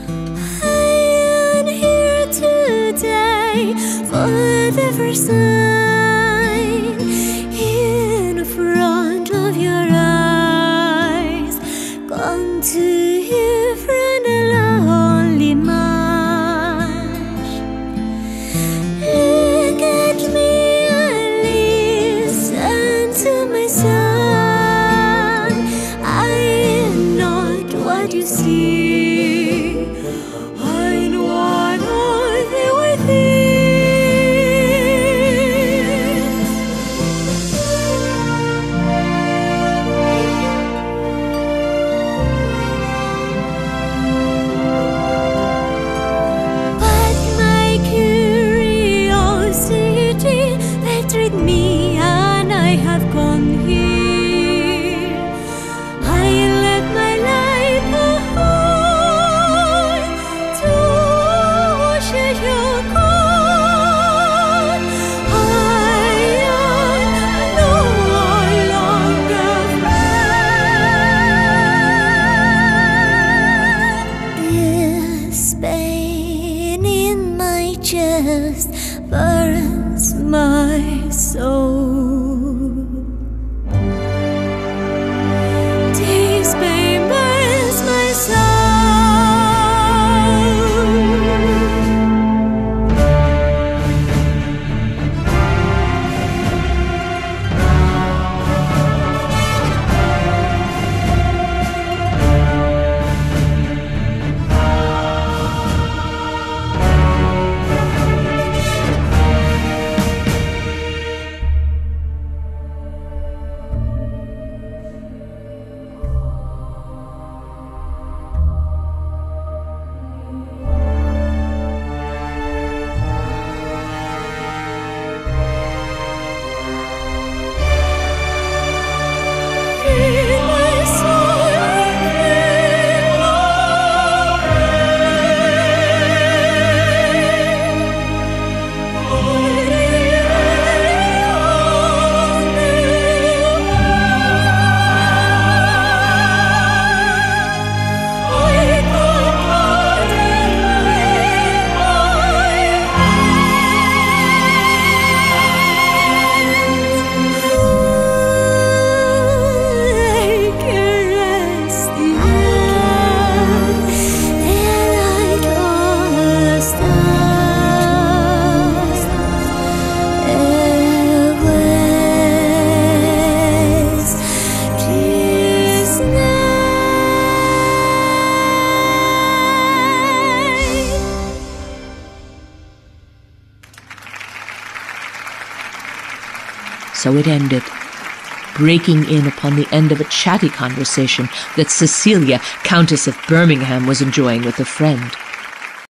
I am here today for the first time in front of your eyes, come to you from the lonely marsh. Look at me and listen to my song. I am not what you see. Me and I have gone here. I let my life behind to share your call. I am no longer friend. This pain in my chest burns my soul. This pain burns my soul. So it ended, breaking in upon the end of a chatty conversation that Cecilia, Countess of Birmingham, was enjoying with a friend.